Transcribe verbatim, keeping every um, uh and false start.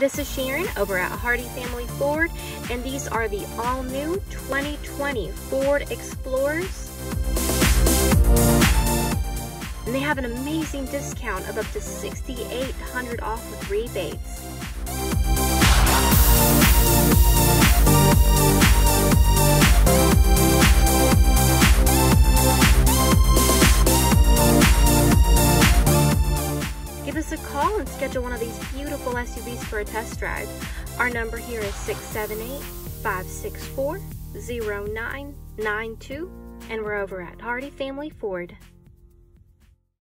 this is Sharon over at Hardy Family Ford, and these are the all-new twenty twenty Ford Explorers. And they have an amazing discount of up to six thousand eight hundred dollars off with rebates. Give us a call and schedule one of these beautiful S U Vs for a test drive. Our number here is six seven eight, five six four, zero nine nine two, and we're over at Hardy Family Ford.